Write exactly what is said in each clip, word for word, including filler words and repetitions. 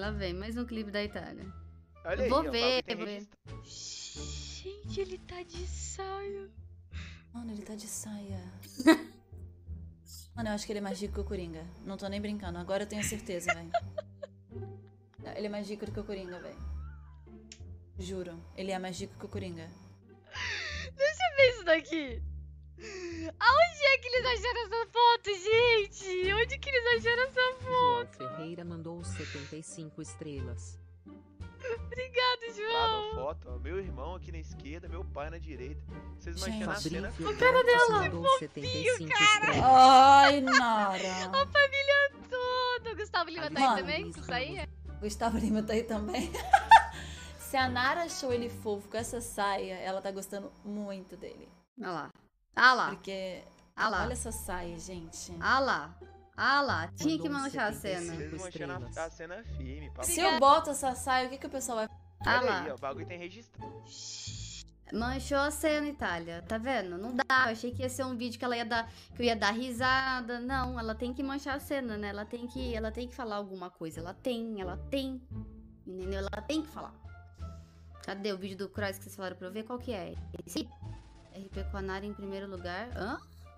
lá vem. Mais um clipe da Itália. Olha Eu vou aí, ó, ver, tem vou ver. registrado. Gente, ele tá de saia. Mano, ele tá de saia. Mano, eu acho que ele é mais rico que o Coringa. Não tô nem brincando, agora eu tenho certeza, velho. Ele é mais rico do que o Coringa, velho. Juro, ele é mais rico que o Coringa. Deixa eu ver isso daqui. Aonde é que eles acharam essa foto, gente? Onde que eles acharam essa João foto? Ferreira mandou setenta e cinco estrelas. Obrigada, Prado, João. foto, ó, meu irmão aqui na esquerda, meu pai na direita. Vocês Gente. imaginam a cena? Fabrício cara dela, mandou setenta e cinco estrelas. Ai, Nara. A família toda. O Gustavo Lima tá aí Mano, também? Com isso aí? Gustavo Lima tá aí também. Se a Nara achou ele fofo com essa saia, ela tá gostando muito dele. Olha lá. Ah lá. Porque, Ah lá. olha essa saia, gente. Ah lá. Ah lá. Tinha que Mandou manchar a setenta e cena. cinco. Vocês manchando estrelas. a, a cena firme, papo. Se eu boto essa saia, o que, que o pessoal vai... Ah Olha lá. aí, ó, o bagulho tem registro. Manchou a cena, Itália. Tá vendo? Não dá. Eu achei que ia ser um vídeo que ela ia dar, que eu ia dar risada. Não, ela tem que manchar a cena, né? Ela tem que, ela tem que falar alguma coisa. Ela tem, ela tem. Entendeu? Ela tem que falar. Cadê o vídeo do Cross que vocês falaram pra eu ver? Qual que é? Esse? R P com a Nara em primeiro lugar. Hã?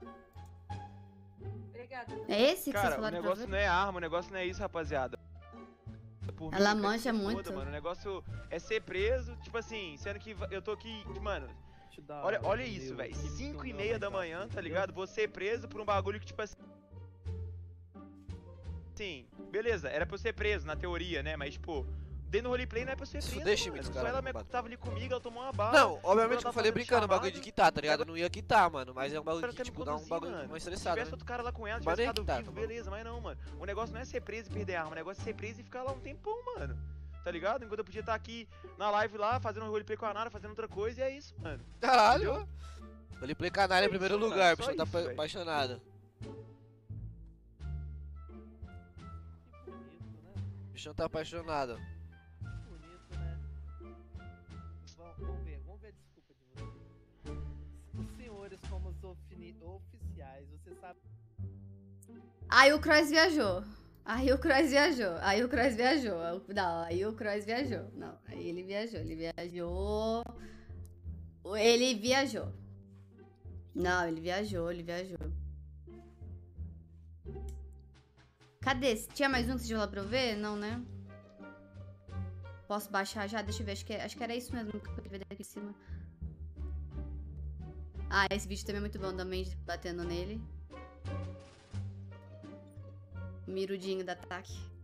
É esse que Cara, vocês o falaram pra eu negócio ver? não é arma, o negócio não é isso, rapaziada. Por mim, Ela eu quero que mancha se muito. foda, mano. O negócio é ser preso, tipo assim, sendo que eu tô aqui, mano. Olha, olha isso, velho. cinco e meia da manhã, tá ligado? Vou ser preso por um bagulho que, tipo assim. Sim, beleza, era pra eu ser preso, na teoria, né? Mas, tipo, dentro do roleplay não é pra eu ser Isso preso. deixa, mano. Mitz, Só cara, ela me, arrombado. tava ali comigo, ela tomou uma bala. Não, obviamente ela que eu tava falei fazendo brincando, o bagulho de chamada, quitar, tá ligado? Não ia quitar, mano, mas é um bagulho ela que, quer me tipo, dá um conduzir, bagulho mano. mais Se estressado, tivesse né? outro cara lá com ela, Mas tivesse nem ficado que tá, vivo, tá bom. beleza, mas não, mano. O negócio não é ser preso e perder arma, o negócio é ser preso e ficar lá um tempão, mano. Tá ligado? Enquanto eu podia estar aqui na live lá, fazendo um roleplay com a Nara, fazendo outra coisa, e é isso, mano. Caralho! Roleplay canalha em Só primeiro isso, lugar, cara, bicho só tá isso, apa- velho. apaixonado. O bichão tá apaixonado. Bonito, né? Vamos, vamos ver, vamos ver a desculpa de vocês. Os senhores, como os ofini- oficiais, você sabe. Aí o Cross viajou. Aí o Cross viajou. Aí o Cross viajou. Não, aí o Cross viajou. Não, aí ele viajou. Ele viajou. Ele viajou. Não, ele viajou, ele viajou. Cadê? Tinha mais um que você tinha lá pra eu ver? Não, né? Posso baixar já? Deixa eu ver. Acho que, acho que era isso mesmo que eu queria ver daqui em cima. Ah, esse vídeo também é muito bom. Da Mandy batendo nele. Mirudinho do ataque.